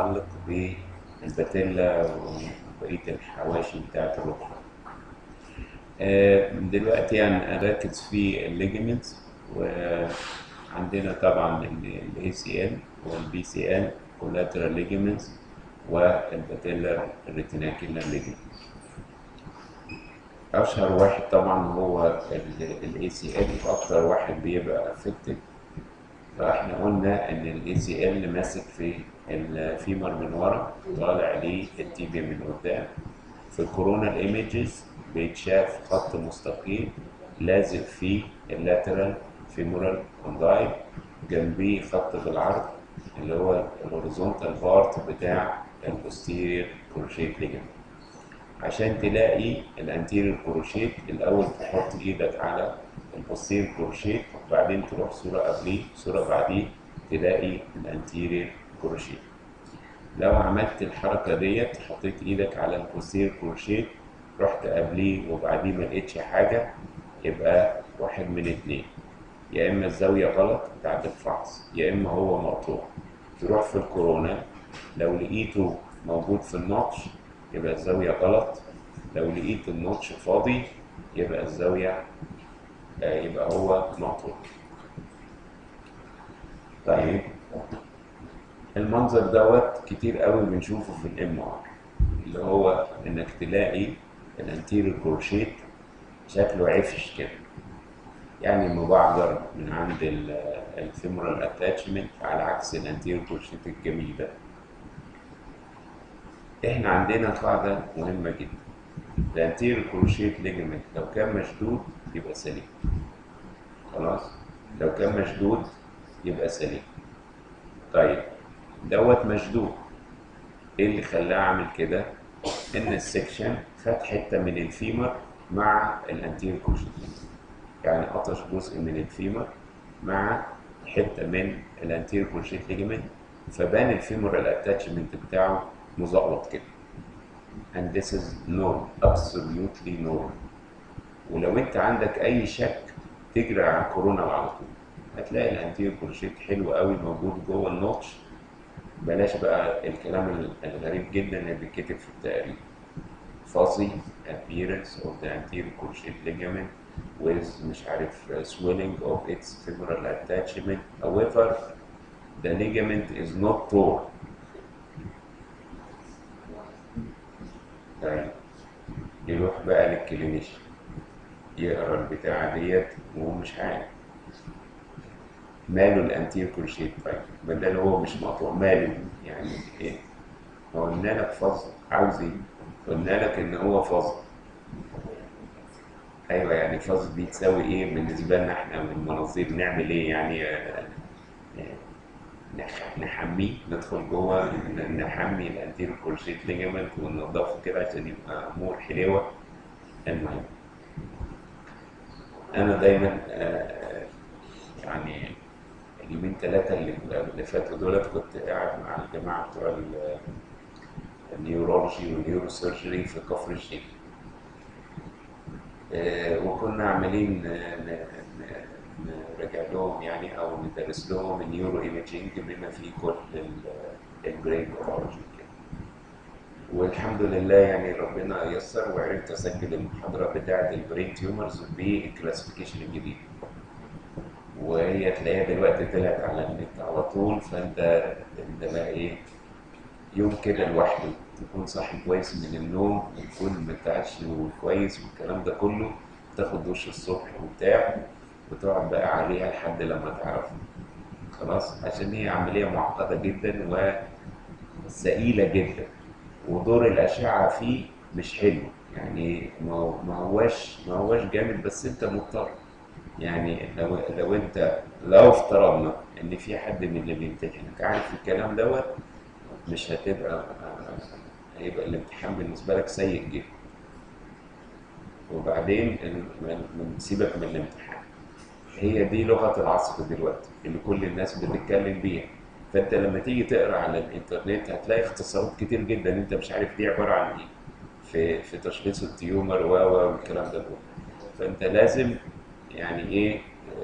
متعلق بالباتيلا وبقية الحواشي بتاعة الركبة. دلوقتي يعني أركز في الليجمنتس، وعندنا طبعا ال ACL وال BCL collateral ligaments والباتيلا retinacular ligaments. أشهر واحد طبعا هو ال ACL، وأكتر واحد بيبقى affected. فاحنا قلنا ان الاي سي ال ماسك في الفيمر من ورا، طالع ليه التيبيا من قدام. في الكورونا ايميجز بيتشاف خط مستقيم لازق في اللاترال فيمورال كوندايل، جنبيه خط بالعرض اللي هو الهوريزونتال بارت بتاع البوستيريور كروشيت ليجمنت. عشان تلاقي الانتيريور كروشيت الاول تحط ايدك على البوستيريور كروشيت، وبعدين تروح صوره قبليه صوره بعديه تلاقي الانتيريور كروشيت. لو عملت الحركه ديت، حطيت ايدك على البوستيريور كروشيت رحت قبليه وبعديه ما لقيتش حاجه، يبقى واحد من اتنين: يا اما الزاويه غلط بتاعت الفحص، يا اما هو مقطوع. تروح في الكورونا لو لقيته موجود في النوتش يبقى الزاويه غلط، لو لقيت النوتش فاضي يبقى الزاويه يبقى هو مقطوع. طيب المنظر دوت كتير قوي بنشوفه في الام ار، اللي هو انك تلاقي الانتيريور كروشيت شكله عفش كده، يعني مبعجر من عند الفيمورال اتاتشمنت، على عكس الانتيريور كروشيت الجميل ده. احنا عندنا قاعده مهمه جدا: الانتيريور كروشيت ليجمنت لو كان مشدود يبقى سليم، خلاص؟ لو كان مشدود يبقى سليم. طيب دوت مشدود، ايه اللي خلاه عامل كده؟ ان السكشن خد حته من الفيمر مع الانتيريور كروشيت، يعني قطش جزء من الفيمر مع حته من الانتيريور كروشيت ليجمنت، فبان الفيمورال اتاتشمنت بتاعه مزقلط كده. and this is normal, absolutely normal. ولو انت عندك اي شك تجري على الكورونا على طول، هتلاقي الانتيريور كروشيت حلو قوي موجود جوه النوتش. بلاش بقى الكلام الغريب جدا اللي بيتكتب في التقرير: fuzzy appearance of the anterior cruciate ligament with مش عارف swelling of its femoral attachment. However, the ligament is not torn. طيب يروح بقى للكلينيشن يقرا البتاعه ديت وهو مش عارف ماله الانتير كروشيت. طيب بدل هو مش مقطوع ماله يعني ايه؟ قلنا لك فظ، عاوز ايه؟ قلنا لك ان هو فظ. ايوه يعني فظ دي تساوي ايه بالنسبه لنا احنا من المناظير؟ نعمل ايه يعني؟ نحميه، ندخل جوه نحمي الانتيرو كروشيت ليجمنت وننضفه كده عشان يبقى امور حلوه. المهم انا دايما يعني اليومين ثلاثه اللي فاتوا دولت كنت قاعد مع الجماعه بتوع النيورولوجي والنيورو سيرجري في كفر الشيخ، وكنا عاملين نراجع لهم يعني او ندرس لهم النيورو ايميجينج بما فيه كل البرين باثولوجي كده. والحمد لله يعني ربنا يسر وعرفت اسجل المحاضره بتاعه البرين تيومرز بالكلاسيفيكيشن الجديد، وهي تلاقيها دلوقتي طلعت على النت على طول. فانت بقى ايه، يوم كده لوحده تكون صاحي كويس من النوم وتكون متعشي كويس والكلام ده كله، تاخد دش الصبح وبتاع وتقعد بقى عليها لحد لما تعرفها، خلاص؟ عشان هي عملية معقدة جدا وثقيلة جدا، ودور الأشعة فيه مش حلو يعني، ما هواش جامد، بس أنت مضطر. يعني لو أنت لو افترضنا إن في حد من اللي بيمتحنك عارف الكلام دوت، مش هتبقى هيبقى الامتحان بالنسبة لك سيء جدا. وبعدين سيبك من الامتحان، هي دي لغة العصر دلوقتي اللي كل الناس بتتكلم بيها. فانت لما تيجي تقرا على الانترنت هتلاقي اختصارات كتير جدا انت مش عارف دي عبارة عن ايه في تشخيص التيومر والكلام ده كله. فانت لازم يعني ايه،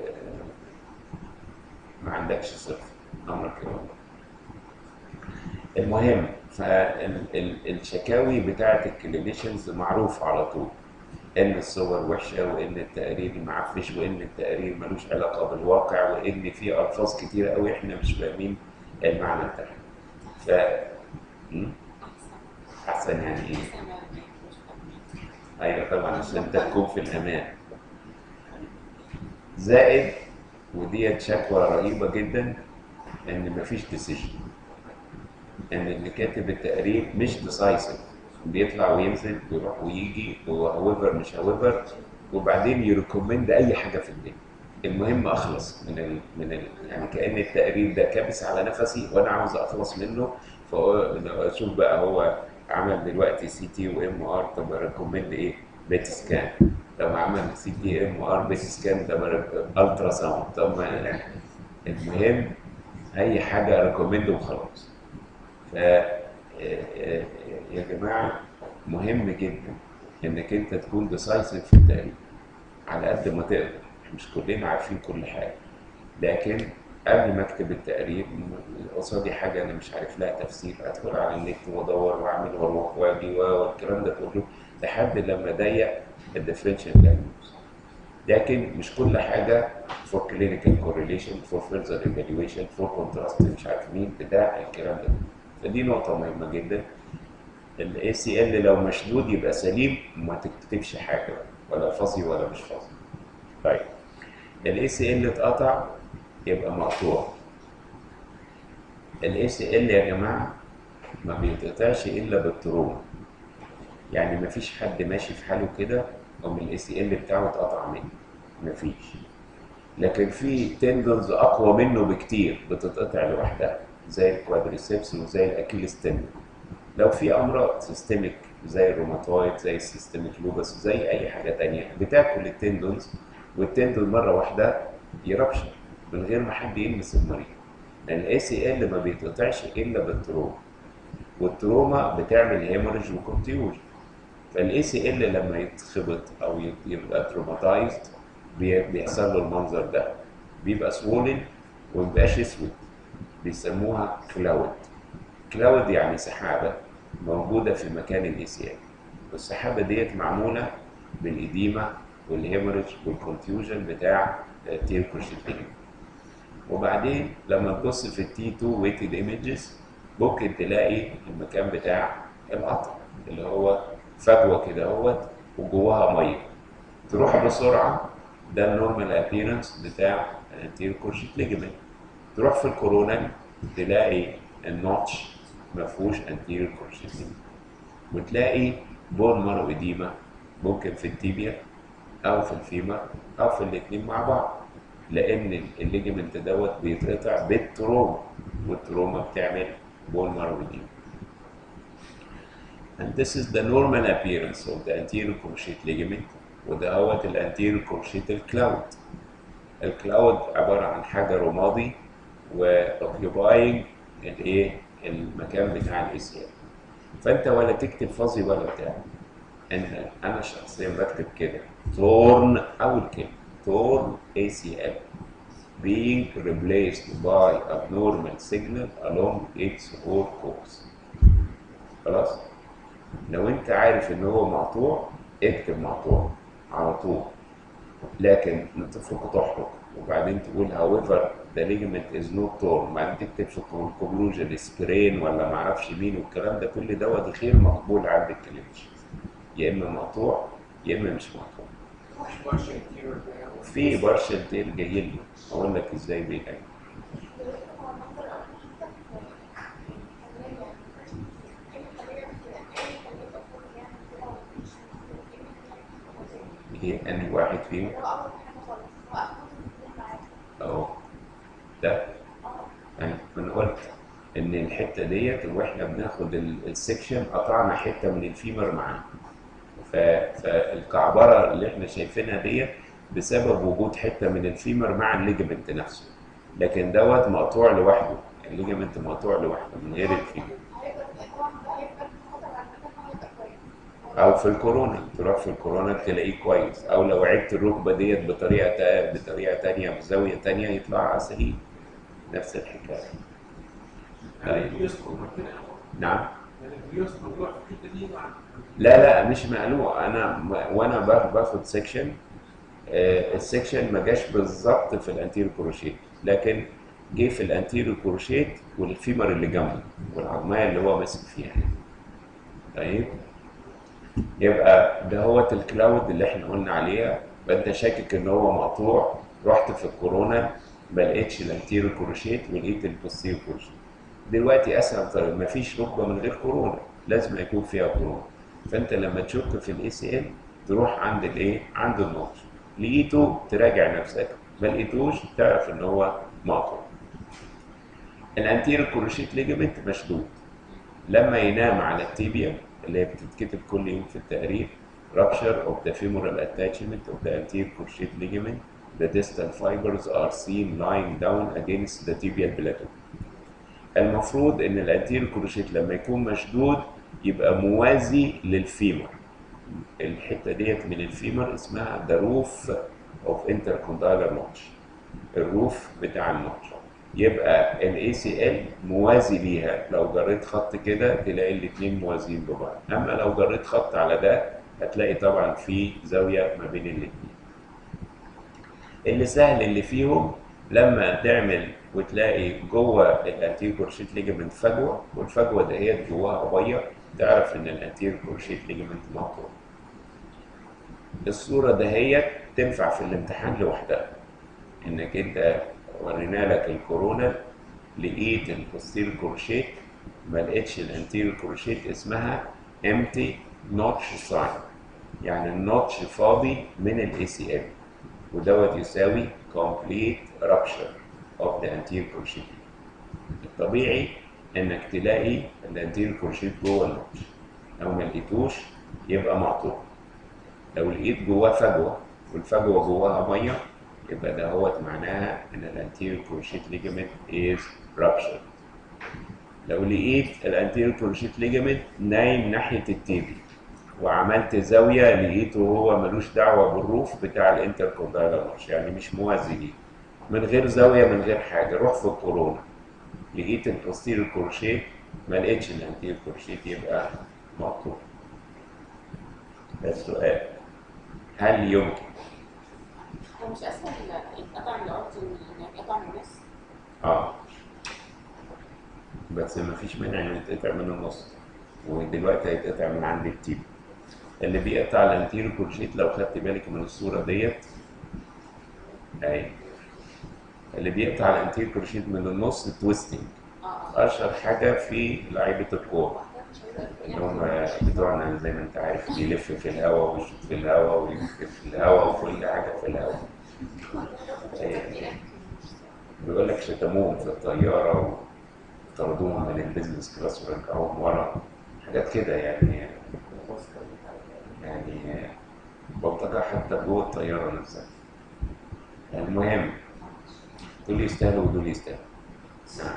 ما عندكش صفر امرك كده. المهم فالشكاوي بتاعت الكلينيشنز معروف على طول ان الصور وحشه، وان التقرير معفش، وان التقرير ملوش علاقه بالواقع، وان في الفاظ كتيره قوي احنا مش فاهمين المعنى بتاعها. ف م? احسن يعني ايه؟ ايوه طبعا عشان انت تكون في الامان. زائد وديت شكوى رهيبه جدا ان مفيش ديسيجن، ان اللي كاتب التقرير مش ديسايسيف، بيطلع وينزل ويروح ويجي وهويفر مش هويفر، وبعدين يريكومند اي حاجه في الدنيا. المهم اخلص يعني كأن التقرير ده كابس على نفسي وانا عاوز اخلص منه. فاشوف بقى هو عمل دلوقتي سي تي وام ار، طب ريكومند ايه؟ بيت سكان. طب عمل سي تي ام ار بيت سكان، طب الترا ساوند. طب المهم اي حاجه ريكومند وخلاص. ف يا جماعه مهم جدا انك انت تكون ديسايسيف في التقرير على قد ما تقدر. مش كلنا عارفين كل حاجه، لكن قبل ما اكتب التقرير قصادي حاجه انا مش عارف لها تفسير، ادخل على النت وادور واعمل واروح واجي والكلام ده كله لحد لما اضيق الديفرنشال دايجنوز. لكن مش كل حاجه فور كلينيكال كورليشن، فور فيرذر ايفالويشن، فور كونتراست مش عارف مين بتاع الكلام ده. فدي نقطه مهمه جدا. الاي سي ال لو مشدود يبقى سليم، وما تكتبش حاجه ولا فاضي ولا مش فاضي. طيب الاي سي ال اتقطع يبقى مقطوع. الاي سي ال يا جماعه ما بيتقطعش الا بالتروما. يعني ما فيش حد ماشي في حاله كده ومن الاي سي ال بتاعه اتقطع منه، ما فيش. لكن في تندنز اقوى منه بكتير بتتقطع لوحدها، زي الكوادريسيبس وزي الاكيليس تندن. لو في امراض سيستميك زي الروماتويد زي السيستميك لوبس زي اي حاجه تانية بتاكل التندونز، والتندون مره واحده يربشن من غير ما حد يلمس المريض. لان الاي سي ال ما بيتقطعش الا بالتروما، والتروما بتعمل هيموريج وكونتيوجن. فالاي سي ال لما يتخبط او يبقى تروماتايزد بيحصل له المنظر ده، بيبقى سوولن ومبيبقاش اسود، بيسموها كلاود. كلاود يعني سحابه موجوده في مكان الاي سي ال، والسحابه ديت معموله بالاديمه والهيموريج والكونتيوجن بتاع تير كروشيتين. وبعدين لما تبص في التي 2 ويتد ايمجز ممكن تلاقي المكان بتاع القطع اللي هو فجوه كده اهوت وجواها ميه، تروح بسرعه. ده النورمال ابييرنس بتاع الانتير كورشيت ليجمنت. تروح في الكورونا تلاقي النوتش ما فيهوش انتير كورشيت ليجمنت، وتلاقي بون مارو اديما ممكن في التيبيا او في الفيمر او في الاثنين مع بعض، لان الليجمنت دوت بيتقطع بالتروما، والتروما بتعمل بون مارو اديما. And this is the normal appearance of the anterior cruciate ligament. وده هو الانتيريور كروشيتال كلاود. الكلاود عباره عن حاجه رمادي واوكيباينج الايه المكان بتاع الاي سي ال. فانت ولا تكتب فاضي ولا بتاع، انا شخصيا بكتب كده تورن اول كلمه تورن اي سي ال being replaced by abnormal signal along its whole course. خلاص؟ لو انت عارف ان هو مقطوع اكتب مقطوع على طول، لكن تفرق وتحرق وبعدين تقول however the ligament is not torn، بعدين تكتب في conclusion سبرين ولا معرفش مين والكلام ده كل دوت غير مقبول عند الكلينيشن. يا اما مقطوع يا اما مش مقطوع. في بارشل تير جاي له، اقول لك ازاي بيجي. ايه انهي واحد فيهم؟ اهو ده انا قلت ان الحته ديت واحنا بناخد السكشن قطعنا حته من الفيمر معاه. فالكعبره اللي احنا شايفينها ديت بسبب وجود حته من الفيمر مع الليجمنت نفسه، لكن دوت مقطوع لوحده، الليجمنت مقطوع لوحده من غير الفيمر. او في الكورونا تروح في الكورونا تلاقيه كويس، او لو عدت الركبه ديت بطريقه تانية بزاويه تانية يطلع سليم. نفس الحكايه. طيب. نعم. لا لا مش مقلوع، انا وانا باخد سيكشن، السيكشن ما جاش بالظبط في الانتيرو كروشيت، لكن جه في الانتيرو كروشيت والفيمر اللي جنبه والعظميه اللي هو ماسك فيها. طيب يبقى ده هو الكلاود اللي احنا قلنا عليها، فانت شاكك ان هو مقطوع، رحت في الكورونا ما لقيتش الانتيرو كروشيت ولقيت البوستيرو كروشيت. دلوقتي اسهل طريقه، ما فيش ركبه من غير كورونا، لازم يكون فيها كورونا. فانت لما تشك في الاي سي ال تروح عند الايه؟ عند النوتش، لقيته تراجع نفسك، ما لقيتوش تعرف ان هو مقطوع. الانتيرو كروشيت ليجمنت مشدود، لما ينام على التيبيا اللي هي بتتكتب كل يوم في التقرير rupture of the femoral attachment of the anterior cruciate ligament, the distal fibers are seen lying down against the tibial plateau. المفروض ان الانتيريور كروشيت لما يكون مشدود يبقى موازي للفيمر. الحته ديت من الفيمر اسمها the roof of intercondylar notch، الروف بتاع النوتش. يبقى الاي سي ال موازي ليها، لو جريت خط كده تلاقي الاثنين موازيين ببعض، اما لو جريت خط على ده هتلاقي طبعا في زاويه ما بين الاثنين. اللي سهل اللي فيهم لما تعمل وتلاقي جوه الانتيريور كروشيت ليجمنت فجوه، والفجوه دهيت جواها ميه، تعرف ان الانتيريور كروشيت ليجمنت مقطوع. الصوره دهيت تنفع في الامتحان لوحدها، انك انت ورينا لك الكورونا لقيت البوستيريور كروشيت ما لقيتش الانتيريور كروشيت، اسمها empty notch sign، يعني النوتش فاضي من الاي سي ال، ودوت يساوي complete rupture of the anterior cruciate. الطبيعي انك تلاقي الانتيريور كروشيت جوه النوتش، لو ما لقيتوش يبقى مقطوع. لو لقيت جواه فجوه والفجوه جواها ميه يبقى ده هو معناها ان الانتيريور كروشيت ليجمنت از ruptured. لو لقيت الانتيريور كروشيت ليجمنت نايم ناحيه التيبي وعملت زاويه لقيته هو ملوش دعوه بالروف بتاع الانتركوندايلر نوتش، يعني مش موازي ليه، من غير زاويه من غير حاجه، روح في الكورونا لقيت البوستيريور كروشيت ما لقيتش الانتيريور كروشيت يبقى مقطوع. ده السؤال، هل يمكن؟ هو مش اسهل يتقطع من الارض من يتقطع من النص؟ بس ما فيش مانع انه يتقطع من النص، ودلوقتي هيتقطع من عند التيب. اللي بيقطع الانتيريور كروشيت لو خدت بالك من الصوره ديت اهي، اللي بيقطع الانتيريور كروشيت من النص التويستنج. اشهر حاجه في لعيبه الكوره اللي هم بتوعنا زي ما انت عارف، بيلف في الهواء ويشوط في الهواء ويلف في الهواء وكل حاجه في الهواء. بيقول لك شتموهم في الطياره وطردوهم من البيزنس كلاس ورجعوهم ورا، حاجات كده يعني بلطجه حتى جوه الطياره نفسها. المهم دول يستاهلوا ودول يستاهلوا. نعم.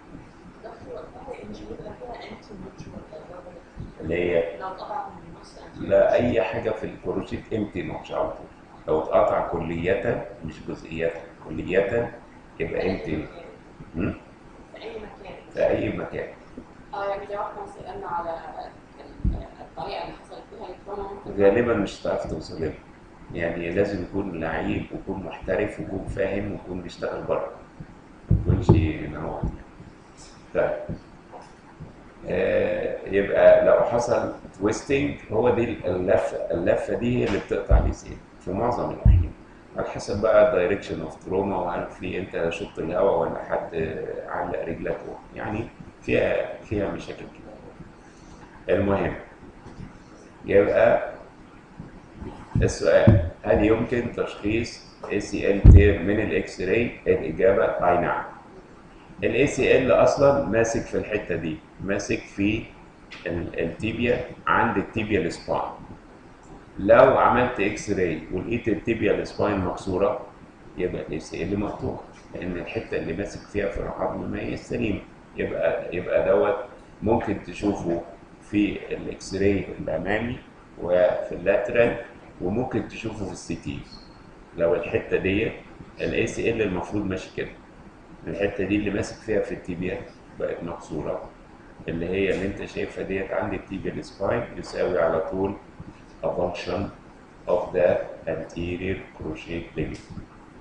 اللي هي لا، اي حاجه في الكروشيت امتي نوتش على طول، لو اتقطع كلية مش جزئية، كلية يبقى امتي. في اي مكان. في اي مكان. يعني لو احنا سالنا على الطريقه اللي حصلت فيها الكورونا ممكن غالبا مش هتعرف توصل لها، يعني لازم يكون لعيب ويكون محترف ويكون فاهم ويكون بيشتغل بره، ما يكونش هنا هو. طيب يبقى لو حصل تويستنج، هو دي اللفه دي هي اللي بتقطع لسان في معظم الاحيان، على حسب بقى الدايركشن اوف تروما، وهل في انت شط الهواء ولا حد علق رجلك، يعني فيها مشاكل كده. المهم يبقى السؤال، هل يمكن تشخيص ACL تير من الاكس راي؟ الاجابه اي نعم. الاي سي ال اصلا ماسك في الحته دي، ماسك في التيبيا عند التيبيا سباين. لو عملت اكس راي ولقيت التيبيا سباين مكسوره يبقى الاي سي ال مقطوع، لان الحته اللي ماسك فيها في العظم ما هي سليمه. يبقى دوت ممكن تشوفه في الاكس راي الامامي وفي اللاترال، وممكن تشوفه في السي تي. لو الحته دي الاي سي ال المفروض ماشي كده، الحته دي اللي ماسك فيها في التيبيا بقت مكسوره، اللي انت شايفها ديت عندي التيبيال سباين يساوي على طول a function of the anterior cruciate ligament.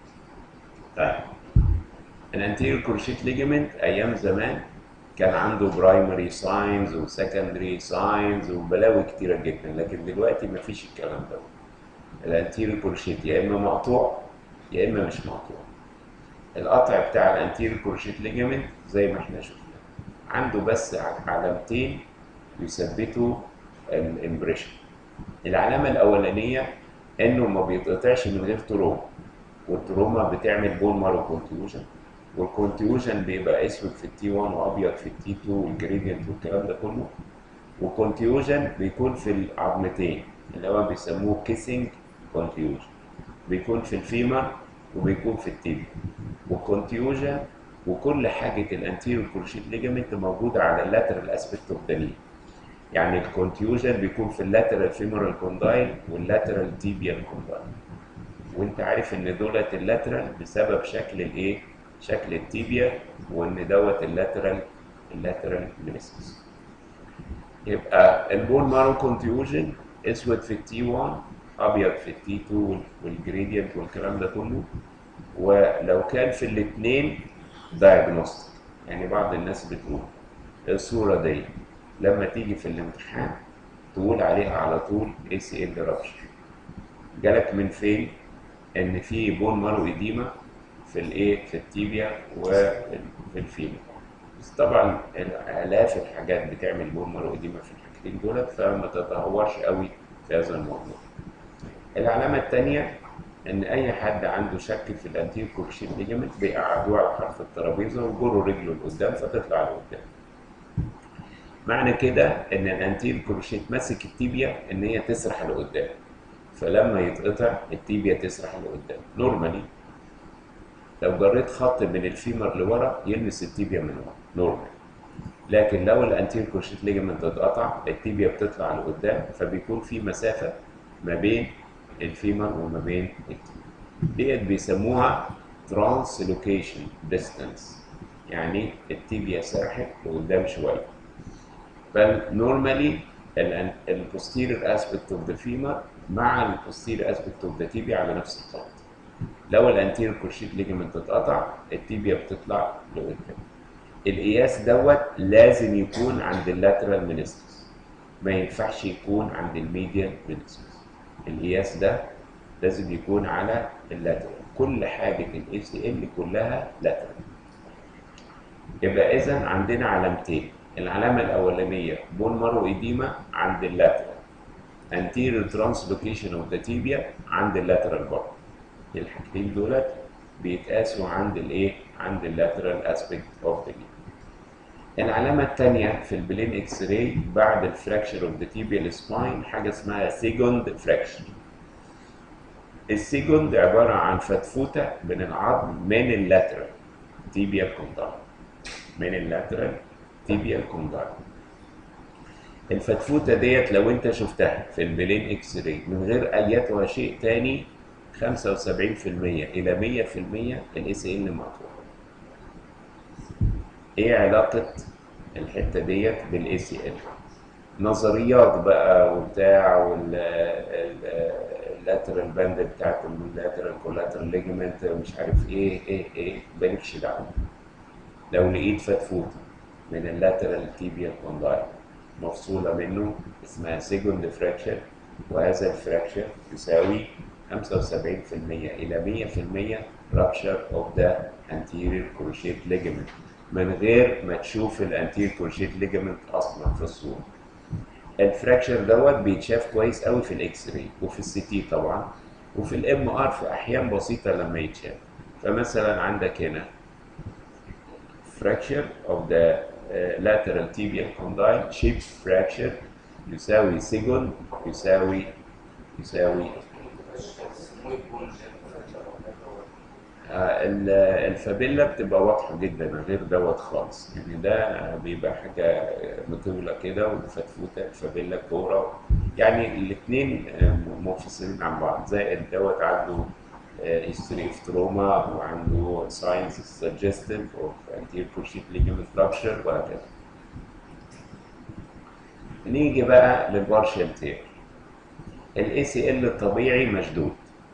طيب الانتيريور كروشيت ليجمنت ايام زمان كان عنده برايمري ساينز وسكندري ساينز وبلاوي كتيره جدا، لكن دلوقتي مفيش الكلام ده. الانتيريور كروشيت يا اما مقطوع يا اما مش مقطوع. القطع بتاع الانتيريور كروشيت ليجمنت زي ما احنا شفنا عنده بس علامتين يثبتوا الامبريشن. العلامه الاولانيه انه ما بيتقطعش من غير تروما، والتروما بتعمل بون مارو كونتيوجن، والكونتيوجن بيبقى اسود في التي 1 وابيض في التي 2 والجريدينت والكلام ده كله. والكونتيوجن بيكون في العظمتين اللي هو بيسموه كيسنج كونتيوجن، بيكون في الفيمر وبيكون في التيبي. والكونتيوجن وكل حاجه الانتيريور كروشيت ليجامنت موجوده على اللاترال اسبكت اوف ذا ني. يعني الكونتيوجن بيكون في اللاترال فيمورال كوندايل واللاترال تيبيال كوندايل، وانت عارف ان دولت اللاترال بسبب شكل الايه؟ شكل التيبيا، وان دوت اللاترال مينيسكس. يبقى البون مارو كونتيوجن اسود في التي 1 ابيض في التي 2 والجريدينت والكلام ده كله. ولو كان في الاثنين دايجنوستيك، يعني بعض الناس بتقول الصوره دي لما تيجي في الامتحان تقول عليها على طول ACL رابشر. جالك من فين؟ ان في بون مارو اديما في الايه؟ في التيبيا وفي الفيمر. بس طبعا الاف الحاجات بتعمل بون مارو اديما في الحاجتين دولت، فما تتهورش قوي في هذا الموضوع. العلامه الثانيه ان اي حد عنده شك في الانتير كروشيت ليجمنت بيقعدوه على حرف الترابيزه ويجروا رجله لقدام فتطلع لقدام. معنى كده ان الانتير كروشيت ماسك التيبيا ان هي تسرح لقدام، فلما يتقطع التيبيا تسرح لقدام. نورمالي لو جريت خط من الفيمر لورا يلمس التيبيا من ورا نورمال، لكن لو الانتير كروشيت ليجمنت اتقطع التيبيا بتطلع لقدام، فبيكون في مسافه ما بين الفيمر وما بين التيبيا. ديت بيسموها ترانسلوكيشن ديستانس، يعني التيبيا سرحت لقدام شويه. فالنورمالي البوستيريور اسبكت اوف ذا فيمر مع البوستيريور اسبكت اوف ذا تيبيا على نفس الخط. لو الانتيريور كروشيت ليجمنت اتقطع التيبيا بتطلع لقدام. القياس دوت لازم يكون عند اللاترال مينيسكس، ما ينفعش يكون عند الميديال مينيسكس. القياس ده لازم يكون على اللاترال. كل حاجه الاي سي ال كلها لاترال. يبقى اذا عندنا علامتين. العلامه الاولانيه بون مارو ايديما عند اللاترال، anterior translocation of the tibia عند اللاترال برضه. الحاجتين دولت بيتقاسوا عند الايه؟ عند اللاترال اسبكت اوف ذا ني. العلامه الثانيه في البلين اكس راي بعد الفراكشر اوف ذا تيبيال سباين حاجه اسمها سيجوند فراكشر. السيجوند عباره عن فتفوته من العظم من اللاترال تيبيال كوندايل، من اللاترال تيبيال كوندايل. الفتفوته ديت لو انت شفتها في البلين اكس راي من غير اياتها شيء تاني 75% الى 100% الاي سي ال مقطوع. ايه علاقه الحته ديت بالاي سي ال؟ نظريات بقى وبتاع، واللاترال باند بتاعت اللاترال كولاترال ليجمنت مش عارف ايه مالكش دعوه. لو لقيت فتفوته من اللاترال تيبيال كوندايل مفصوله منه اسمها سيجوند فراكشر، وهذا الفراكشر يساوي 75% الى 100% rupture of the anterior cruciate ligament من غير ما تشوف الانتير كروشيت ليجمنت اصلا في الصوره. الفراكشر دوت بيتشاف كويس قوي في الاكس راي وفي السي تي طبعا، وفي الام ار في احيان بسيطه لما يتشاف. فمثلا عندك هنا fracture of the lateral tibial condyle shaped fracture يساوي سيجون يساوي الفابيلا بتبقى واضحه جدا غير دوت خالص. يعني ده بيبقى حاجه مطوله كده وفتفوته الفابيلا كوره، يعني الاثنين منفصلين عن بعض. زائد دوت عنده history of trauma وعنده signs suggestive of الانتير كورشيت ليجمنت رابشر وهكذا. نيجي بقى للبارشال تير. الاي سي ال الطبيعي مشدود.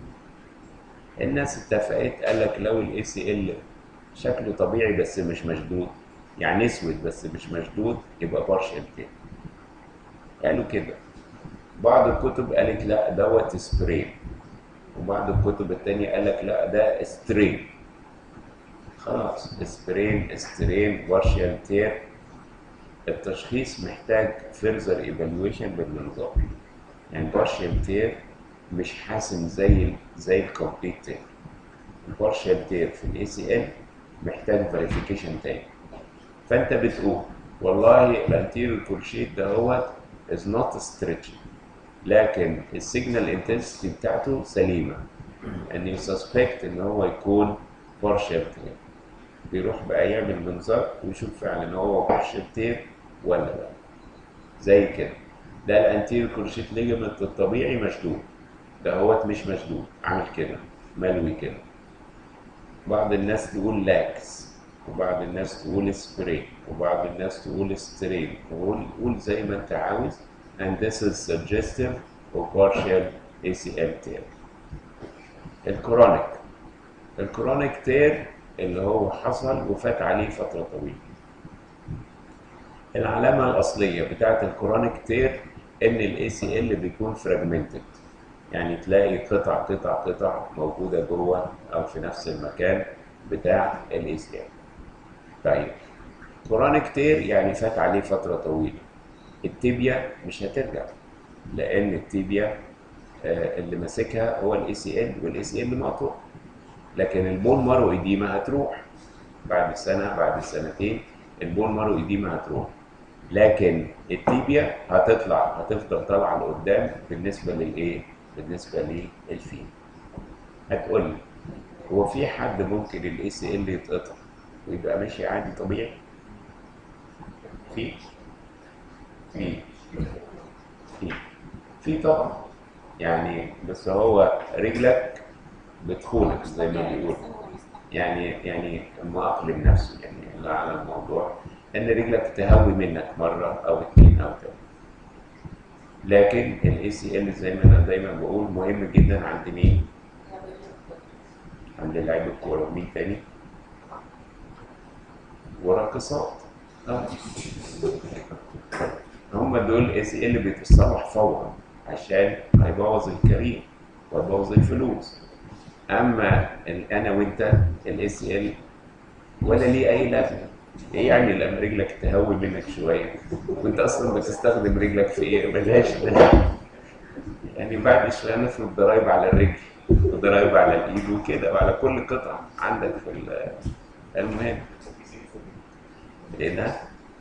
الناس اتفقت قال لك لو الاي سي ال شكله طبيعي بس مش مشدود، يعني اسود بس مش مشدود، يبقى بارشال تير. قالوا كده. بعض الكتب قالت لا دوت سبرين، وبعض الكتب التانية قال لك لا ده سترين. خلاص سبرين سترين بارشال تير، التشخيص محتاج فيرذر ايفالويشن بالمنظار. يعني بارشال تير مش حاسم زي الكومبليت تير. البارشال تير في الاي سي ال محتاج فيريفيكيشن تاني. فانت بتقول والله الانتيريور كورشيت ده هو از نوت ستريتش، لكن السيجنال انتنسيتي بتاعته سليمه، ان يسسبكت ان هو يكون بارشال تير. بيروح بقى يعمل منظار ويشوف فعلا ان هو بارشال تير ولا لا. زي كده ده الانتيريور كورشيت ليجمنت الطبيعي مشدود، ده هو مش مشدود، عامل كده ملوي كده. بعض الناس تقول لاكس، وبعض الناس تقول سبرين، وبعض الناس تقول سترين. قول زي ما انت عاوز. and this is suggestive of partial ACL tear. الكرونيك تير اللي هو حصل وفات عليه فترة طويلة. العلامة الأصلية بتاعت الكرونيك تير إن ال ACL بيكون fragmented، يعني تلاقي قطع موجودة جوه أو في نفس المكان بتاع ال ACL. طيب كرونيك تير يعني فات عليه فترة طويلة. التيبيا مش هترجع، لأن التيبيا اللي ماسكها هو ال ACL، وال ACL مقطوع. لكن البون مارو إديما هتروح بعد سنة بعد سنتين، البون مارو إديما هتروح، لكن التيبيا هتفضل طالعة لقدام بالنسبة للإيه؟ بالنسبة للفين. هتقول لي هو في حد ممكن ال ACL يتقطع ويبقى ماشي عادي طبيعي؟ في طبعا، يعني بس هو رجلك بتخونك زي ما بيقولوا، يعني مأقلم نفسه، يعني لا على الموضوع ان رجلك تهوي منك مره او اتنين او تلاته. لكن الاي سي ال زي ما انا دايما بقول مهم جدا عند مين؟ عند لعيب الكوره. مين تاني؟ وراقصات. هم دول اي سي ال بيتصلح فورا عشان هيبوظ الكارير ويبوظ الفلوس. اما انا وانت الاي سي ال ولا ليه اي لازمه. ايه يعني لما رجلك تهوي منك شويه وانت اصلا بتستخدم رجلك في ايه؟ ملهاش لازمه. يعني بعد شويه نفرض ضرايب على الرجل وضرايب على الايد وكده وعلى كل قطعه عندك في المهم. ايه ده؟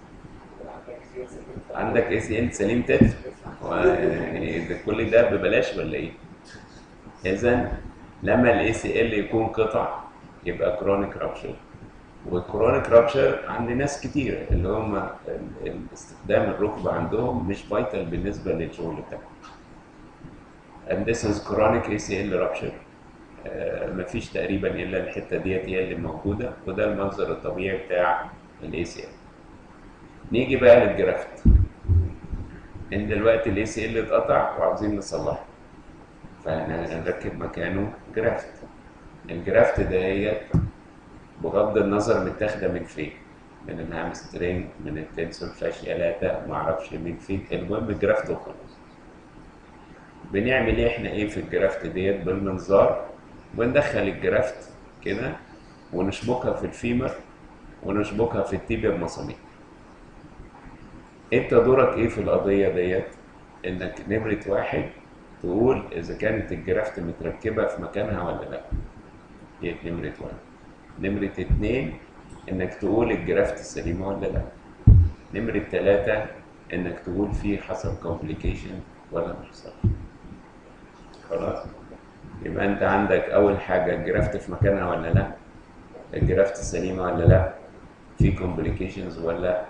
عندك اي سي ال سليم تتر؟ ده كل ده ببلاش ولا ايه؟ اذا لما الاي سي ال يكون قطع يبقى كرونيك رابشر. والكرونيك رابشر عند ناس كتير اللي هم استخدام الركبه عندهم مش فايتال بالنسبه للشغل بتاعهم. and this is chronic ACL rupture. مفيش تقريبا الا الحته ديت هي اللي موجوده، وده المنظر الطبيعي بتاع الاي سي ال. نيجي بقى للجرافت. ان دلوقتي الاي سي ال اتقطع وعاوزين نصلحه، فهنركب مكانه جرافت. الجرافت دهيت بغض النظر متاخده من فين، من الهامسترينج، من التنسور فاشيالاتا، معرفش من فين، المهم الجرافت وخلاص. بنعمل ايه احنا ايه في الجرافت ديت؟ بالمنظار وندخل الجرافت كده ونشبكها في الفيمر ونشبكها في التيبيا بمسامير. انت دورك ايه في القضيه ديت؟ انك نمره واحد تقول اذا كانت الجرافت متركبه في مكانها ولا لا، ديت نمره واحد. نمره اتنين انك تقول الجرافت سليمه ولا لا. نمره تلاته انك تقول في حصل كومبليكيشن ولا ما حصلش. خلاص؟ يبقى انت عندك اول حاجه الجرافت في مكانها ولا لا، الجرافت سليمه ولا لا، في كومبليكيشنز ولا.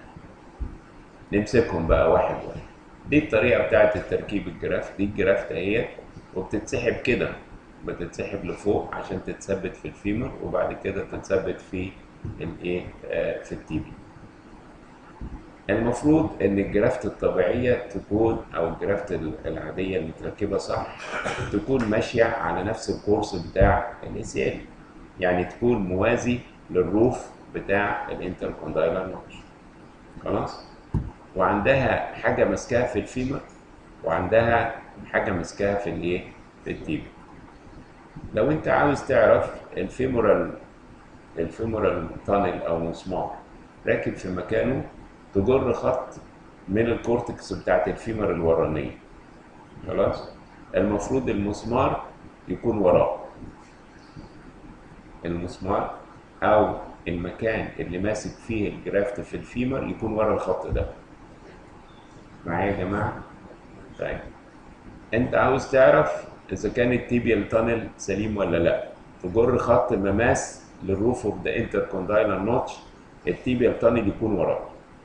نمسكهم بقى واحد واحد. دي الطريقه بتاعت التركيب الجرافت. دي الجرافت اهي وبتتسحب كده، بتتسحب لفوق عشان تتثبت في الفيمر وبعد كده تتثبت في الايه في التي بي. المفروض ان الجرافت الطبيعيه تكون، او الجرافت العاديه المتركبه صح، تكون ماشيه على نفس الكورس بتاع الاي سي ال، يعني تكون موازي للروف بتاع الانتركوندايلر نوتش. خلاص؟ وعندها حاجه ماسكاها في الفيمر، وعندها حاجه ماسكاها في الايه؟ في التيبي. لو انت عاوز تعرف الفيمورال تانل او مسمار راكب في مكانه، تجر خط من الكورتكس بتاعت الفيمر الورانيه. خلاص؟ المفروض المسمار يكون وراه. المسمار او المكان اللي ماسك فيه الجرافت في الفيمر يكون ورا الخط ده. معايا يا جماعه؟ طيب انت عاوز تعرف اذا كان التيبيال تانل سليم ولا لا، تجر خط مماس للروف اوف ذا انتركوندايلر نوتش، التيبيال تانل يكون وراه،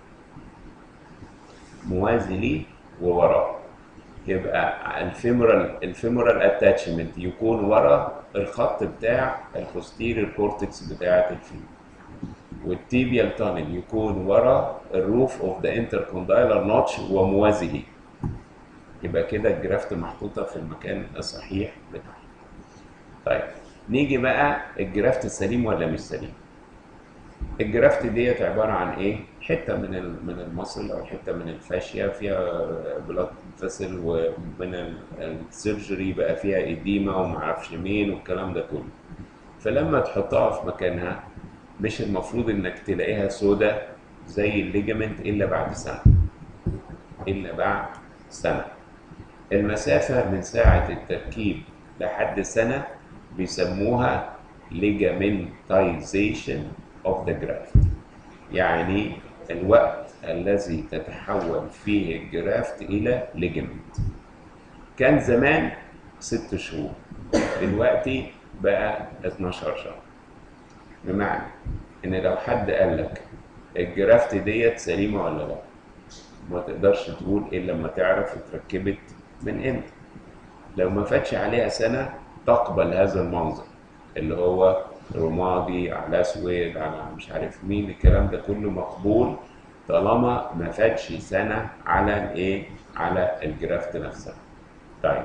موازي ليه ووراه. يبقى الفيمورال اتاتشمنت يكون ورا الخط بتاع البوستيريور كورتكس بتاعه الفيمور، والتيبيال تانل يكون ورا الروف اوف ذا انتركوندايلر نوتش وموازي ليه. يبقى كده الجرافت محطوطه في المكان الصحيح بتاعها. طيب نيجي بقى الجرافت السليم ولا مش سليم. الجرافت ديت عباره عن ايه؟ حته من المصل او حته من الفاشيه فيها بلاد فاسل، ومن السيرجري بقى فيها ايديما ومعرفش مين والكلام ده كله. فلما تحطها في مكانها مش المفروض انك تلاقيها سودة زي الليجامنت الا بعد سنه. الا بعد سنه. المسافه من ساعه التركيب لحد سنه بيسموها ligamentization of the graft، يعني الوقت الذي تتحول فيه الجرافت إلى ليجمنت. كان زمان 6 شهور، دلوقتي بقى 12 شهر. بمعنى إن لو حد قال لك الجرافت ديت سليمة ولا لا، ما تقدرش تقول إلا لما تعرف اتركبت من إمتى. لو ما فاتش عليها سنة تقبل هذا المنظر اللي هو رمادي على اسود على مش عارف مين، الكلام ده كله مقبول طالما ما فاتش سنه على الايه؟ على الجرافت نفسها. طيب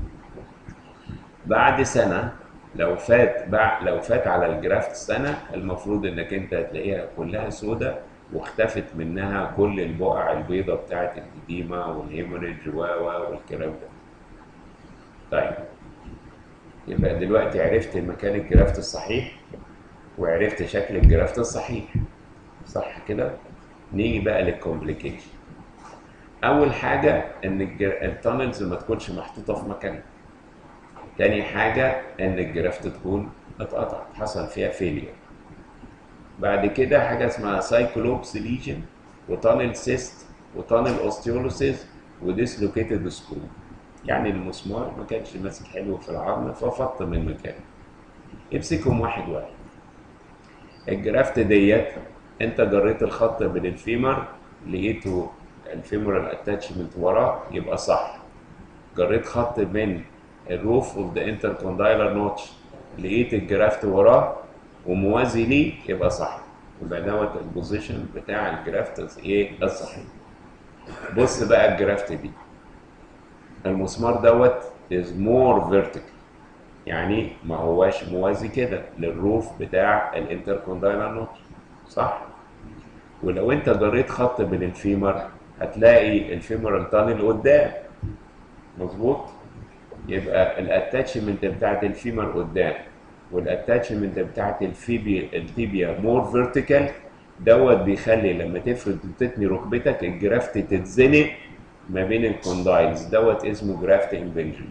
بعد سنه، لو فات على الجرافت سنه، المفروض انك انت هتلاقيها كلها سودة واختفت منها كل البقع البيضاء بتاعت الإديمة والهيموريدج والكلام ده. طيب يبقى دلوقتي عرفت مكان الجرافت الصحيح وعرفت شكل الجرافت الصحيح، صح كده؟ نيجي بقى للكومبليكيشن. اول حاجه ان التانلز ما تكونش محطوطه في مكانها. تاني حاجه ان الجرافت تكون اتقطعت، حصل فيها فيلير. بعد كده حاجه اسمها سايكلوبس ليجن، وتانل سيست، وتانل اوستيولوسيس، وديسلوكيتد سكرو. يعني المسمار ما كانش ماسك حلو في العظم ففط من مكانه. امسكهم واحد واحد. الجرافت ديت انت جريت الخط بين الفيمر لقيته الفيمورال اتاتشمنت وراه يبقى صح. جريت خط بين الروف اوف ذا انتركوندايلر نوتش لقيت الجرافت وراه وموازي ليه يبقى صح. يبقى دوت البوزيشن بتاع الجرافت ايه الصحيح. بص بقى الجرافت دي، المسمار دوت is more vertical، يعني ما هواش موازي كده للروف بتاع الانتركوندايلر نوتش، صح؟ ولو انت جريت خط بين الفيمر هتلاقي الفيمورال تانل قدام، مظبوط؟ يبقى الاتاتشمنت بتاعت الفيمر قدام والاتاتشمنت بتاعت التيبيا مور فيرتيكال، دوت بيخلي لما تفرد وتتني ركبتك الجرافت تتزنق ما بين الكوندايلز. دوت اسمه جرافت امبنجن.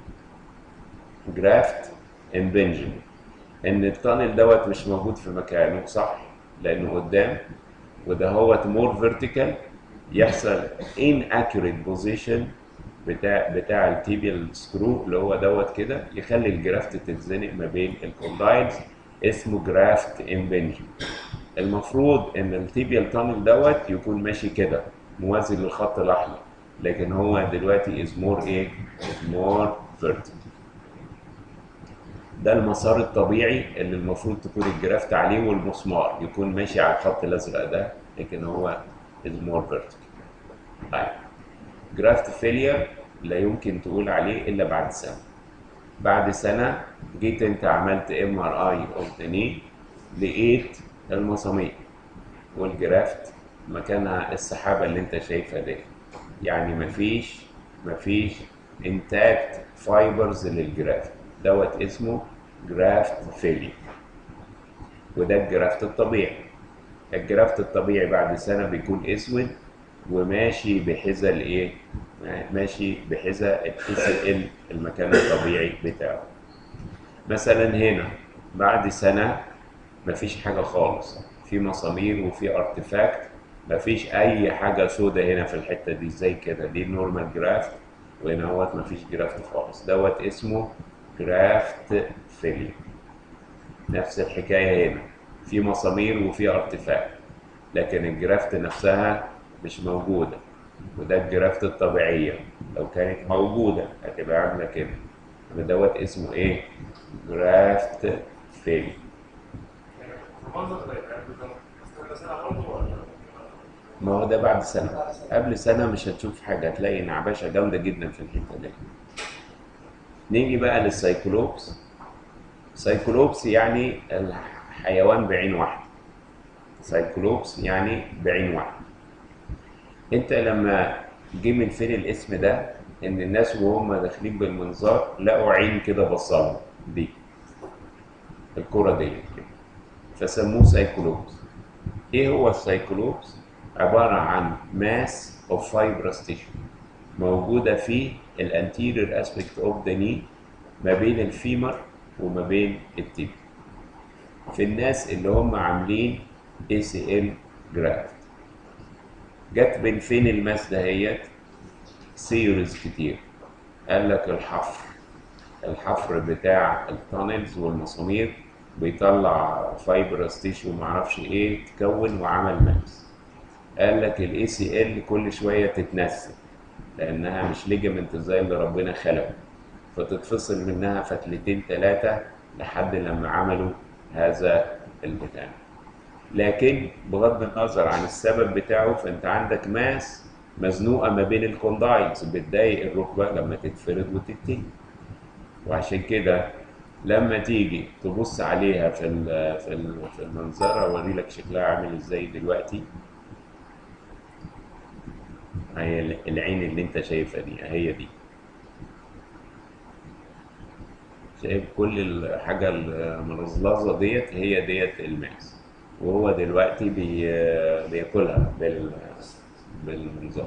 جرافت امبنجن ان التانل دوت مش موجود في مكانه، صح؟ لانه قدام، وده هو مور فيرتيكال، يحصل inaccurate position بتاع التيبيال سكرو اللي هو دوت كده، يخلي الجرافت تتزنق ما بين الكوندايلز، اسمه جرافت امبنجن. المفروض ان التيبيال تانل دوت يكون ماشي كده موازي للخط الاحمر، لكن هو دلوقتي is more ايه؟ more vertical. ده المسار الطبيعي اللي المفروض تكون الجرافت عليه، والمسمار يكون ماشي على الخط الازرق ده، لكن هو is more vertical. طيب جرافت فيلير لا يمكن تقول عليه الا بعد سنه. بعد سنه جيت انت عملت MRI اوف ذا ني، لقيت المسامير والجرافت مكانها السحابه اللي انت شايفها دي، يعني مفيش انتاكت فايبرز للجرافت، دوت اسمه جرافت فيلير. وده الجرافت الطبيعي. الجرافت الطبيعي بعد سنه بيكون اسود وماشي بحذا الايه؟ ماشي بحذا ال المكان الطبيعي بتاعه. مثلا هنا بعد سنه مفيش حاجه خالص، في مسامير وفي ارتفاكت، مفيش اي حاجه سودة هنا في الحته دي زي كده، دي نورمال جرافت، وهنا هوت مفيش جرافت خالص، دوت اسمه جرافت فيلير. نفس الحكايه هنا، في مسامير وفي ارتفاكت لكن الجرافت نفسها مش موجوده، وده الجرافت الطبيعيه، لو كانت موجوده هتبقى عامله كده، دوت اسمه ايه؟ جرافت فيلير. ما هو ده بعد سنة. قبل سنة مش هتشوف حاجة، هتلاقي نعبشة جامدة جدا في الحتة دي. نيجي بقى للسايكلوبس. سايكلوبس يعني الحيوان بعين واحدة. سايكلوبس يعني بعين واحدة. انت لما جه من فين الاسم ده؟ ان الناس وهم داخلين بالمنظار لقوا عين كده بصلهم دي، الكرة دي كده، فسموه سايكلوبس. ايه هو السايكلوبس؟ عبارة عن ماس اوف فايبرس تيشو موجودة في الانتيريور اسبكت اوف ذا ني، ما بين الفيمر وما بين التيب، في الناس اللي هم عاملين ACL جرافت. جت من فين الماس دهيت؟ سيريز كتير. قال لك الحفر بتاع التانلز والمسامير بيطلع فايبرس تيشو معرفش ايه تكون وعمل ماس. قال لك ACL كل شويه تتنسل لانها مش ليجمنت زي اللي ربنا خلقه، فتتفصل منها فتلتين ثلاثه لحد لما عملوا هذا البتاع. لكن بغض النظر عن السبب بتاعه، فانت عندك ماس مزنوقه ما بين الكوندايلز بتضايق الركبه لما تتفرد وتتني. وعشان كده لما تيجي تبص عليها في المنظره، اوري لك شكلها عامل ازاي دلوقتي. هي العين اللي انت شايفها دي، هي دي. شايف كل الحاجه الملظلظه ديت؟ هي ديت الماس، وهو دلوقتي بياكلها بالمنظار.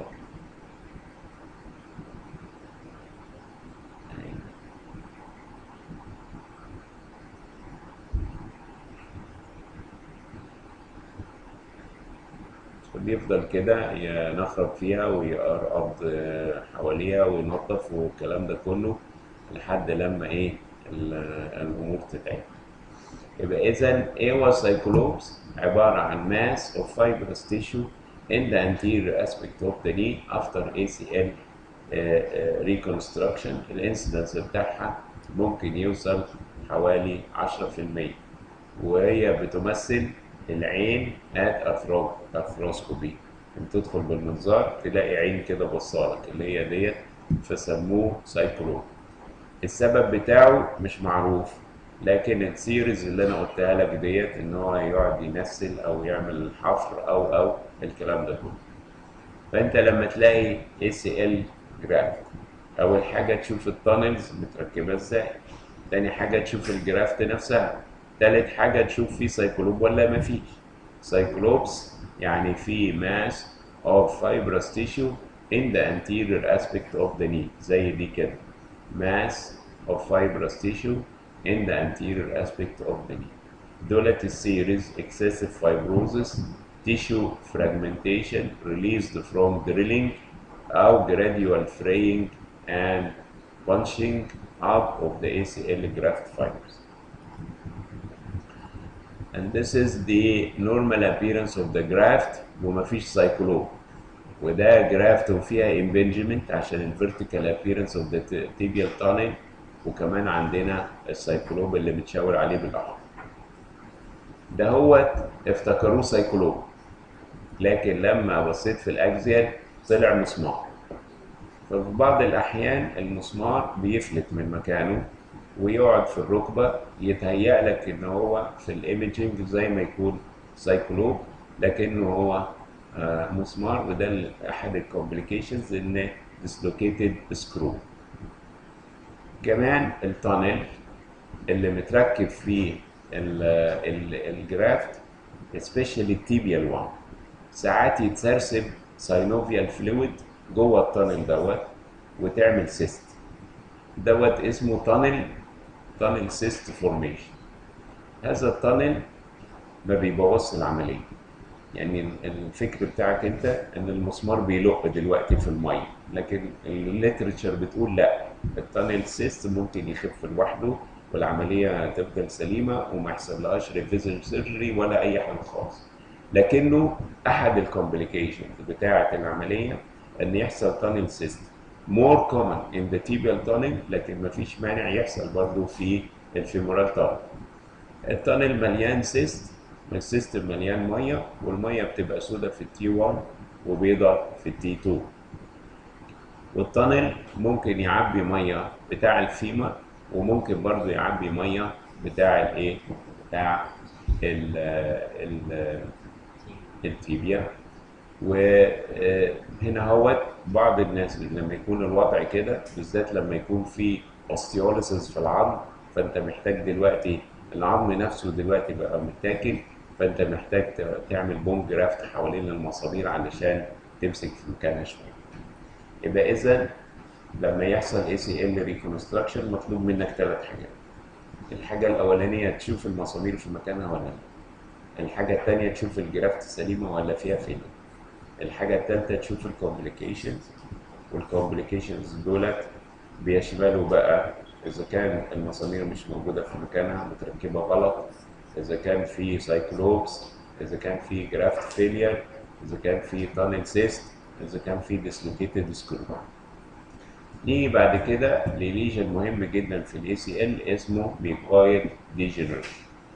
بيفضل كده ينخرب فيها ويقرقض حواليها وينظف والكلام ده كله لحد لما ايه الامور تتعب. يبقى اذا ايه هو السايكلوبس؟ عباره عن mass of fibrous tissue in the anterior aspect of the knee after ACL reconstruction. الانسيدنس بتاعها ممكن يوصل حوالي 10%، وهي بتمثل العين at arthroscopy. تدخل بالمنظار تلاقي عين كده بصالك اللي هي ديت، فسموه سايكلوب. السبب بتاعه مش معروف، لكن السيريز اللي انا قلتها لك ديت ان هو يقعد ينسل او يعمل حفر او الكلام ده كله. فانت لما تلاقي ACL جرافت، اول حاجه تشوف التانلز متركبه ازاي، تاني حاجه تشوف الجرافت نفسها، تالت حاجه تشوف في سايكلوب ولا مفيش. سايكلوبس يعني في mass of fibrous tissue in the anterior aspect of the knee، زي دي كده، mass of fibrous tissue in the anterior aspect of the knee. دولت السيريز excessive fibrosis, tissue fragmentation released from drilling أو gradual fraying and bunching up of the ACL graft fibers. And this is the normal appearance of the graft ومفيش سايكلوب. وده جرافت وفيها impingement عشان ال vertical appearance of the tibial tunnel وكمان عندنا السايكلوب اللي متشاور عليه بالاحمر. ده هو افتكروه سايكلوب، لكن لما بصيت في الاكزيال طلع مسمار. ففي بعض الاحيان المسمار بيفلت من مكانه ويقعد في الركبه، يتهيأ لك ان هو في الايمجنج زي ما يكون سايكلوب، لكنه هو مسمار. وده احد الكومبليكيشنز ان ديسلوكيتد سكرو. كمان التانل اللي متركب فيه الجرافت especially التيبيال 1 ساعات يتسرسب ساينوفيال فلويد جوه التانل دوت وتعمل سيست. دوت اسمه تانل سيست فورميشن. هذا التانل ما بيبوظش العمليه. يعني الفكر بتاعك انت ان المسمار بيلق دلوقتي في الميه، لكن الليترشر بتقول لا، التانل سيست ممكن يخف لوحده والعمليه تفضل سليمه وما يحصلهاش ريفيجن سيرجري ولا اي حاجه خالص. لكنه احد الكومبليكيشنز بتاعه العمليه ان يحصل تانل سيست more common in the tibial tunnel، لكن ما فيش مانع يحصل برضه في الفيمورال tunnel. التانل مليان سيست، السيستم مليان ميه، والميه بتبقى سودة في التي 1 وبيضة في التي 2. والتانل ممكن يعبي ميه بتاع الفيمر، وممكن برضه يعبي ميه بتاع الايه؟ بتاع التيبيا. وهنا هوت بعض الناس لما يكون الوضع كده، بالذات لما يكون في اوستيوليسيس في العظم، فانت محتاج دلوقتي العظم نفسه دلوقتي بقى متاكل، فانت محتاج تعمل بون جرافت حوالين المسامير علشان تمسك في مكانها شويه. يبقى اذا لما يحصل ACL ريكونستراكشن مطلوب منك 3 حاجات. الحاجه الاولانيه تشوف المسامير في مكانها ولا لا. الحاجه الثانيه تشوف الجرافت سليمه ولا فيها فين. الحاجه الثالثه تشوف الكومبليكيشنز، والكومبليكيشنز دولت بيشملوا بقى اذا كان المسامير مش موجوده في مكانها متركبه غلط، اذا كان في سايكلوبس، اذا كان في جرافت فيلير، اذا كان في تانل سيست، اذا كان في ديسلوكيتد سكرو. نيجي بعد كده لليجن مهم جدا في ACL اسمه ميكويد ديجنريشن.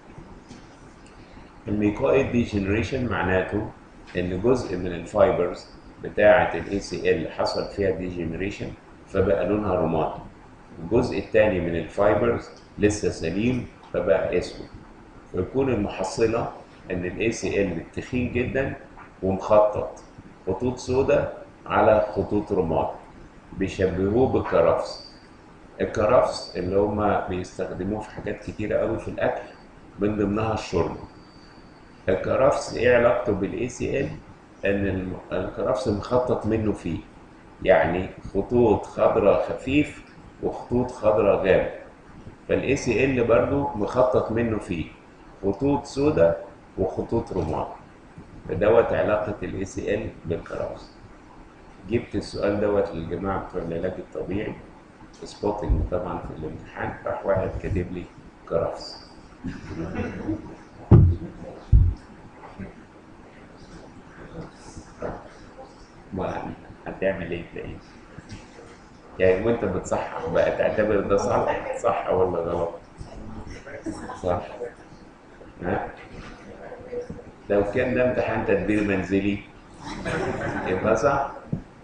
الميكويد ديجنريشن معناته ان جزء من الفايبرز بتاعه ACL حصل فيها ديجنريشن فبقى لونها رمادي، الجزء الثاني من الفايبرز لسه سليم فبقى اسود. ويكون المحصله ان ACL تخين جدا ومخطط خطوط سوداء على خطوط رماد، بيشبهوه بالكرفس. الكرفس اللي هما بيستخدموه في حاجات كتيره قوي في الاكل، من ضمنها الشرب. الكرفس ايه علاقته ACL؟ ان الكرفس مخطط منه فيه، يعني خطوط خضراء خفيف وخطوط خضراء غامق. ACL برضو مخطط منه فيه خطوط سوداء وخطوط رماد. فدوت علاقة ACL بالكرفس. جبت السؤال دوت للجماعة بتوع العلاج الطبيعي سبوتنج طبعا في الامتحان، راح واحد كاتب لي كرفس. ما هتعمل ايه تلاقيه؟ يعني وانت بتصحح بقى تعتبر ده صح ولا غلط؟ صح. ها؟ لو كان ده امتحان تدبير منزلي يبقى صح.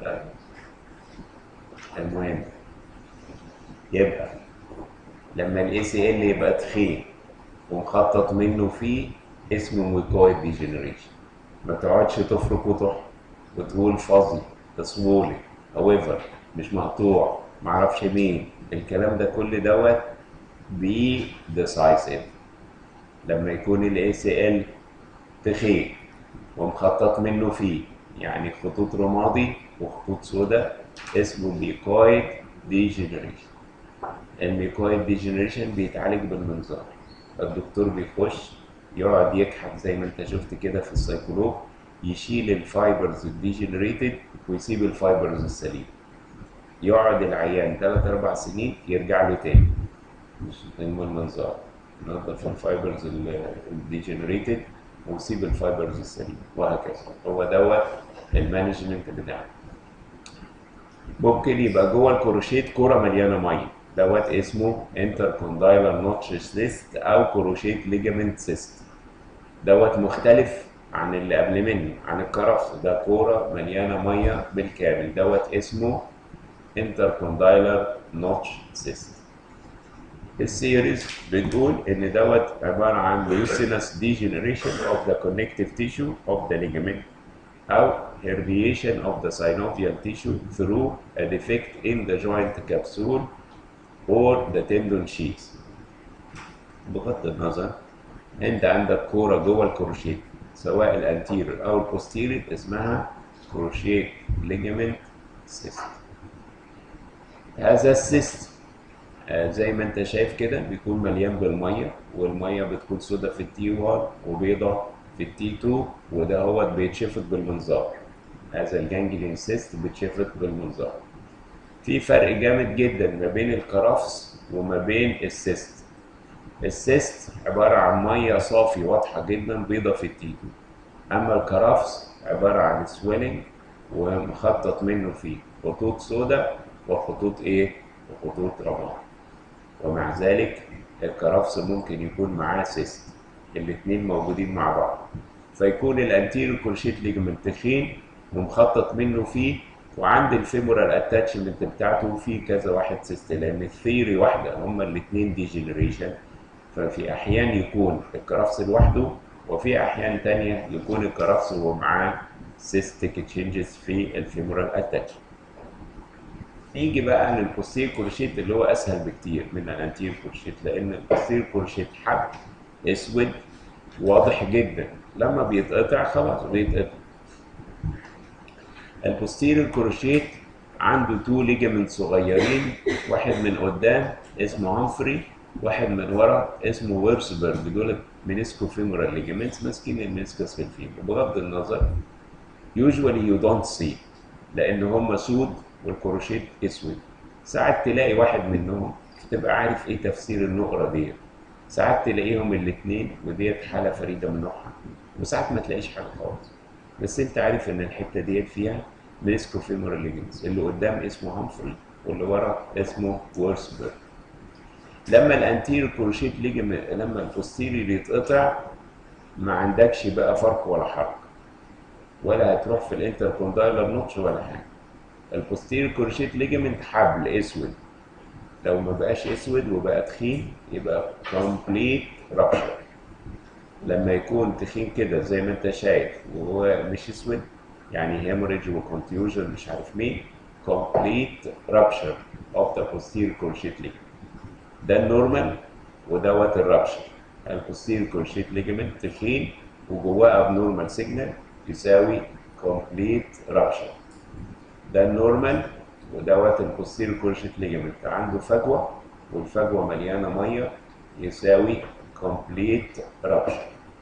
المهم يبقى لما ACL يبقى تخين ومخطط منه فيه اسمه ميكويد ديجنريشن. ما تقعدش تفرك وتقول فاضي تصوولي however مش مقطوع معرفش مين، الكلام ده كل دوت بي decisive. لما يكون ACL تخين ومخطط منه فيه، يعني خطوط رمادي وخطوط سوداء، اسمه ميكويد ديجنريشن. الميكويد ديجنريشن بيتعالج بالمنظار. الدكتور بيخش يقعد يكحت زي ما انت شفت كده في السايكولوج، يشيل الفايبرز الديجنريتد ويسيب الفايبرز السليم. يقعد العيان 3-4 سنين يرجع له تاني، مش من المنظار، ننظف الفايبرز الديجنريتد ويسيب الفايبرز السليم، وهكذا. هو دوت المانجمنت بتاعه. ممكن يبقى جوه الكروشيت كوره مليانه ميه، دوت اسمه انتركوندايلر نوتش سيست او كروشيت ليجامنت سيست. دوت مختلف عن اللي قبل منه، عن الكرفس، ده كوره مليانه ميه بالكامل، دوت اسمه انتركوندايلر نوتش سيست. السيريز بتقول ان دوت عباره عن mucinous degeneration of the connective tissue of the ligament او herniation of the synovial tissue through a defect in the joint capsule or the tendon sheath. بغض النظر انت عندك كوره جوه الكروشيت سواء الانتيريور او البوستيريور اسمها كروشيت ليجامنت سيست. هذا السيست زي ما انت شايف كده بيكون مليان بالميه، والميه بتكون سودا في التي 1 وبيضه في التي 2، وده هو بيتشفط بالمنظار. هذا الجانجليون سيست بيتشفط بالمنظار. في فرق جامد جدا ما بين الكرفس وما بين السيست. السيست عباره عن ميه صافي واضحه جدا بيضه في التي 2، اما الكرفس عباره عن سويلنج ومخطط منه فيه خطوط سودا وخطوط ايه؟ وخطوط رماد. ومع ذلك الكرفس ممكن يكون معاه سيست، الاثنين موجودين مع بعض، فيكون الانتيريور كروشيت ليجمنت تخين ومخطط منه فيه، وعند الفيمورال اتاتشمنت بتاعته فيه كذا واحد سيست، لان الثيري واحده هما الاثنين ديجنريشن. ففي احيان يكون الكرفس لوحده، وفي احيان تانية يكون الكرفس ومعاه سيستيك تشينجز في الفيمورال اتاتشمنت. نيجي بقى للبوستير كروشيت اللي هو اسهل بكتير من الانتير كروشيت، لان البوستير كروشيت حبل اسود واضح جدا، لما بيتقطع خلاص بيتقطع. البوستير كروشيت عنده تو ليجامنت صغيرين، واحد من قدام اسمه هامفري، واحد من ورا اسمه ويرسبرج، دول منسكو فيمورال ليجامنتس ماسكين المنسكس في الفيمور. بغض النظر usually you don't see لان هم سود والكروشيت اسود. ساعات تلاقي واحد منهم تبقى عارف ايه تفسير النقره دي، ساعات تلاقيهم الاثنين وديت حاله فريده من نوعها، وساعات ما تلاقيش حاجه خالص، بس انت عارف ان الحته ديت فيها منسكو فيمورال ليجمنتس، اللي قدام اسمه هامفري واللي ورا اسمه ويرسبرج. لما الانتيريور كروشيت ليجمنت، لما البوستيريور يتقطع ما عندكش بقى فرق ولا حركه، ولا هتروح في الانتركوندايلر نوتش ولا حاجه. البوستيريور كروشيت ليجمنت حبل اسود، لو ما بقاش اسود وبقى تخين يبقى كومبليت رابشر. لما يكون تخين كده زي ما انت شايف وهو مش اسود يعني هيموريج وكونتيوجن مش عارف مين، كومبليت رابشر اوف ذا بوستيريور كروشيت ليجمنت. ده النورمال ودوت الرابشر. البوستيريور كروشيت ليجمنت تخين وجواه ابنورمال سيجنال يساوي كومبليت رابشر. ده النورمال ودوت البوستيريور كروشيت ليجمنت عنده فجوه والفجوه مليانه ميه يساوي كومبليت رابشر.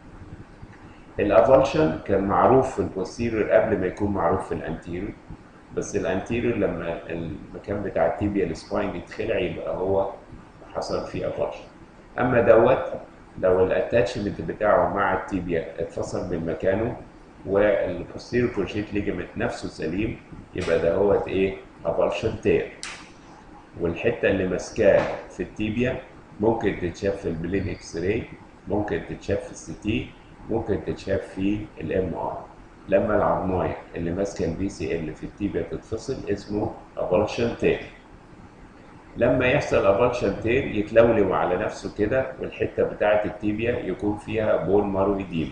الافالشن كان معروف في البوستيريور قبل ما يكون معروف في الانتيريور، بس الانتيريور لما المكان بتاع التيبيال سباين يتخلع يبقى هو حصل فيه افالشن. اما دوت لو الاتاتشمنت بتاعه مع التيبيا اتفصل من مكانه والبوستيريور كروشيت ليجمنت نفسه سليم يبقى ده هو ايه؟ افالشن تير. والحته اللي ماسكاه في التيبيا ممكن تتشاف في البلين اكس راي، ممكن تتشاف في السي تي، ممكن تتشاف في الام ار. لما العظمايه اللي ماسكه البي سي ال في التيبيا تتفصل اسمه افالشن تير. لما يحصل افالشن تير يتلولو على نفسه كده، والحته بتاعه التيبيا يكون فيها بون مارو ايديم.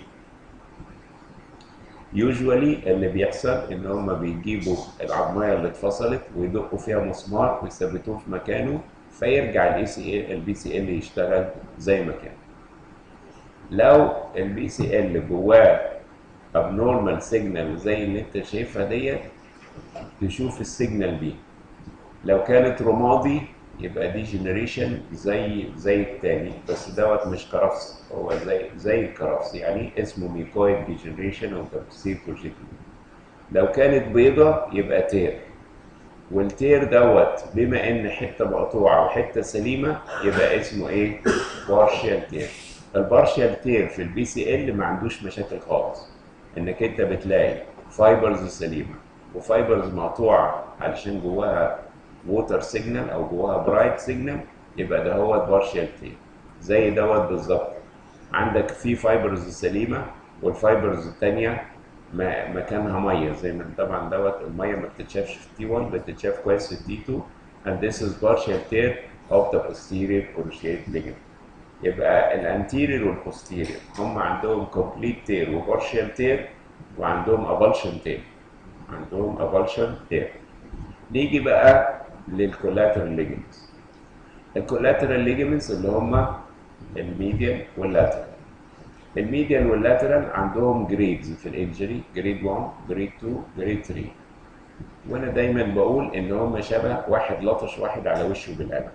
يوجوالي اللي بيحصل ان هم بيجيبوا العظمايه اللي اتفصلت ويدقوا فيها مسمار ويثبتوه في مكانه فيرجع البي سي ال يشتغل زي ما كان. لو البي سي ال جواه ابنورمال سيجنال زي اللي انت شايفها ديت تشوف السيجنال دي، لو كانت رمادي يبقى دي جنريشن زي التاني، بس دوت مش كرفس، هو زي الكرفس يعني اسمه ميكويد ديجنريشن او تفسير كروشيت. لو كانت بيضة يبقى تير، والتير دوت بما ان حته مقطوعه وحته سليمه يبقى اسمه ايه؟ بارشال تير. البارشال تير في البي سي ال ما عندوش مشاكل خالص، انك انت بتلاقي فايبرز سليمه وفايبرز مقطوعه علشان جواها ووتر سيجنال او جواها برايت سيجنال يبقى ده هو بارشال تير. زي دوت بالظبط، عندك في فايبرز سليمه والفايبرز الثانيه مكانها ميه، زي ما طبعا دوت الميه ما بتتشافش في تي 1 بتتشاف كويس في تي 2 and this is partial tear of the posterior cruciate ligament. يبقى الانتيرير والبوستيرير هم عندهم كومبليت تير وبارشال تير وعندهم ابالشن تير. عندهم ابالشن تير. نيجي بقى للكولاترال ليجمنتس. الكولاترال ليجمنتس اللي هم الميديال واللاترال. الميديال واللاترال عندهم جريدز في الانجري، جريد 1 جريد 2 جريد 3. وانا دايما بقول ان هم شبه واحد لطش واحد على وشه بالقلم.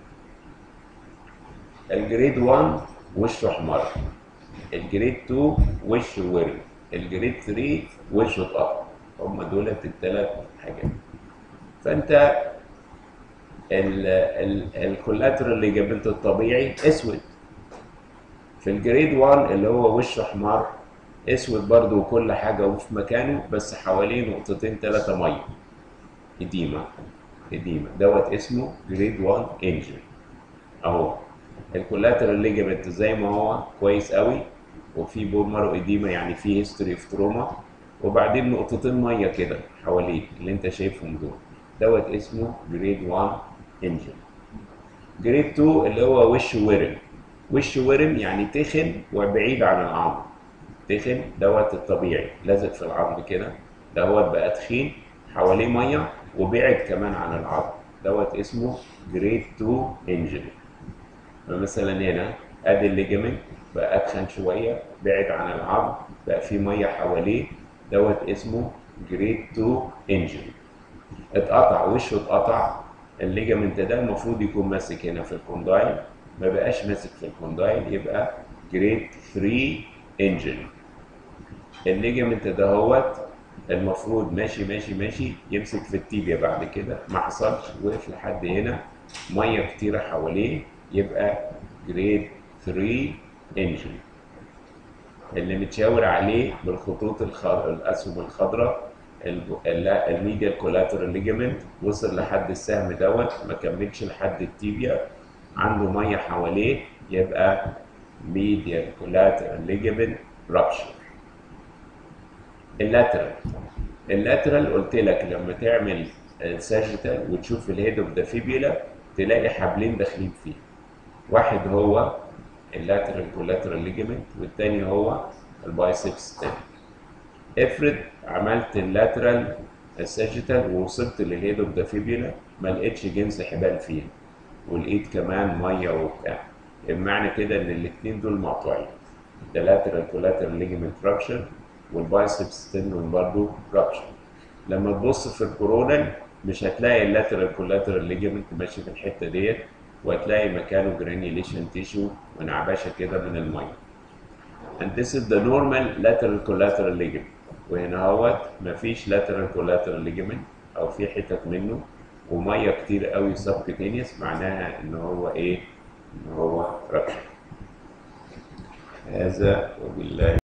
الجريد 1 وشه احمر، الجريد 2 وشه ورم، الجريد 3 وشه اتقطع. هم دولت الثلاث حاجات. فانت الكولاترال ليجامنت الطبيعي اسود. في الجريد 1 اللي هو وشه احمر اسود برضه وكل حاجه وفي مكانه، بس حواليه نقطتين ثلاثه ميه، اديمه دوت اسمه جريد 1 انجري. اهو الكولاترال ليجامنت زي ما هو كويس قوي وفي بون مارو اديمه، يعني في هيستوري اوف تروما، وبعدين نقطتين ميه كده حواليه اللي انت شايفهم دول، دوت اسمه جريد 1 انجري. جريد 2 اللي هو وش ورم يعني تخن وبعيد عن العظم. تخن دوت الطبيعي لازق في العظم كده، دوت بقى تخين حواليه ميه وبعد كمان عن العظم، دوت اسمه جريد 2 انجري. فمثلا هنا ادي الليجمنت بقى اتخن شويه بعد عن العظم بقى في ميه حواليه، دوت اسمه جريد 2 انجري. اتقطع وشه اتقطع، الليجمنت ده المفروض يكون ماسك هنا في الكوندايل، ما بقاش ماسك في الكوندايل، يبقى جريد 3 انجري. الليجمنت ده هوت المفروض ماشي يمسك في التيبيا، بعد كده ما حصلش وقف لحد هنا ميه كتيره حواليه، يبقى جريد 3 انجري. اللي متشاور عليه بالخطوط الاسهم الخضراء الميديال كولاترال ليجمنت وصل لحد السهم دوت ما كملش لحد التيبيا، عنده ميه حواليه، يبقى ميديال كولاترال ليجمنت رابشر. اللاترال قلت لك لما تعمل ساجيتال وتشوف الهيد اوف ذا فيبيولا تلاقي حبلين داخلين فيه، واحد هو اللاترال كولاترال ليجمنت والتاني هو البايسبس تاني. افرض عملت اللاترال الساجيتال ووصلت للهيد اوف ذا فيبيولا ما لقيتش جنس حبال فيها ولقيت كمان ميه وبتاع، معنى كده ان الاثنين دول مقطوعين، ده لاترال كولاترال ليجمنت رابشر والبايسبس تندون برضه رابشر. لما تبص في الكورونال مش هتلاقي اللاترال كولاترال ليجمنت ماشي في الحته ديت، وهتلاقي مكانه جرانيوليشن تيشو ونعبشه كده من الميه. and this is the normal lateral collateral ligament. وهنا اهوت مفيش lateral collateral ligament او في حتت منه وميه كتير قوي subcutaneous، معناها ان هو ايه؟ ان هو رابشر. هذا وبالله